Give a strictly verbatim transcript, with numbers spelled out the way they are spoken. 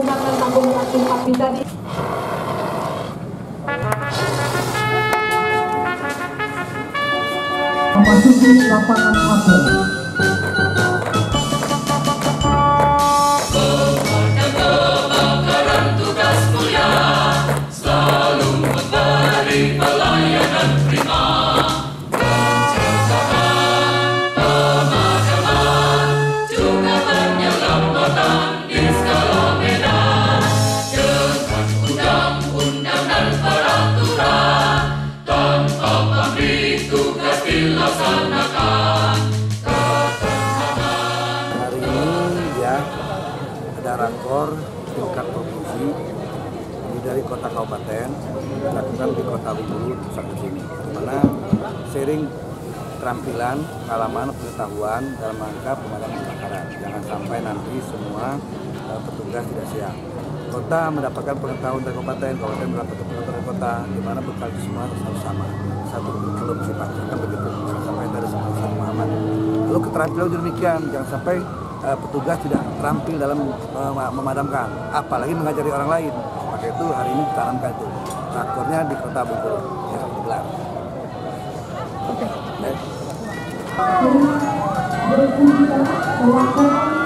menggunakan tabung racun api tadi. Memasuki lapangan apel. Kebakaran tugas mulia, selalu memberi pelayanan prima. Pencegahan, pemadaman, juga penyelamatan di skala medan. Dengan undang-undang dan peraturan, tanpa pamrih tugas dilaksanakan. Hari ini ya ada rakor tingkat provinsi dari kota kabupaten dilakukan di kota Bengkulu pusat di sini, di mana sharing keterampilan, pengalaman, pengetahuan dalam rangka pemadam kebakaran. Jangan sampai nanti semua uh, petugas tidak siap. Kota mendapatkan pengetahuan dari kabupaten, kabupaten mendapatkan pengetahuan dari kota, di mana bekal itu semua harus sama, satu belum sifatnya kan begitu. Jangan sampai ada sama-sama pemahaman. Lalu keterampilan juga demikian, jangan sampai uh, petugas tidak terampil dalam uh, memadamkan, apalagi mengajari orang lain. Maka itu hari ini ditanamkan itu. Rakornya di kota Bengkulu yang digelar. Oke. Okay.